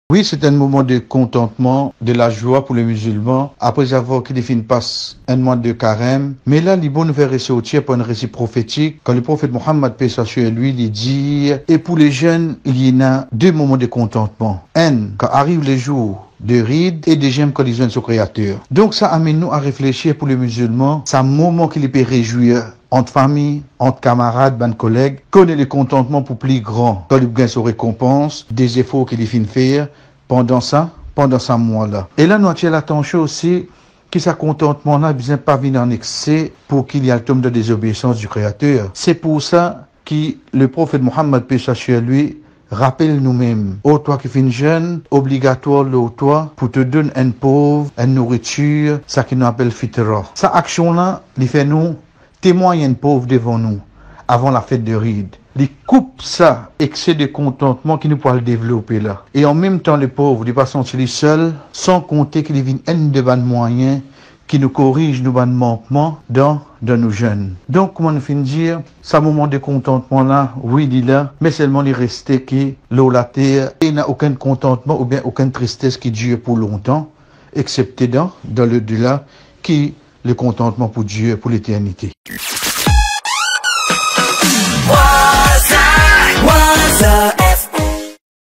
Oui, c'est un moment de contentement, de la joie pour les musulmans, après avoir qu'ils définissent pas un mois de carême. Mais là, les bons nous fait ressortir par un récit prophétique, quand le prophète Mohammed, paix soit sur lui, il dit, et pour les jeunes, il y en a deux moments de contentement. Un, quand arrivent les jours de ride et de j'aime quand ils viennent au Créateur. Donc ça amène nous à réfléchir pour les musulmans, c'est un moment qu'il peut réjouir entre famille, entre camarades, ban collègues, connaît le contentement pour plus grand, quand il gagne sa récompense, des efforts qu'il finit faire pendant ça mois-là. Et là, nous attirons l'attention aussi que ce contentement-là ne vient pas venir en excès pour qu'il y ait le tome de désobéissance du Créateur. C'est pour ça que le prophète Mohammed, paix soit sur lui, rappelle nous-mêmes, ô toi qui es jeune, obligatoire le toi pour te donner une pauvre, une nourriture, ça qui nous appelle fitra. Sa action-là, il fait nous témoigner une pauvre devant nous, avant la fête de Ride. Il coupe ça, excès de contentement qui nous pourra le développer là. Et en même temps, les pauvres, ils ne pas sentir seuls, sans compter qu'il y a une de bonnes moyens qui nous corrige nos bonnes manquements dans nos jeunes. Donc, comment nous finissons dire, ce moment de contentement là, oui, il est là, mais seulement il reste que l'eau la terre, et il n'y a aucun contentement ou bien aucune tristesse qui dure pour longtemps, excepté dans le delà, qui le contentement pour Dieu, pour l'éternité.